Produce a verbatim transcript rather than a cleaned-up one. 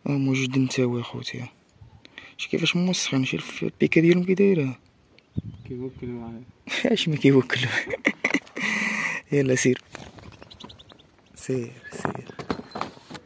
اه موجود نتاوي اخوتي. شوف كيفاش موسخين، شوف البيكا ديالهم كي دايره. كيوكلوا معايا. اش ما كيوكلوا. يلا سير سير سير.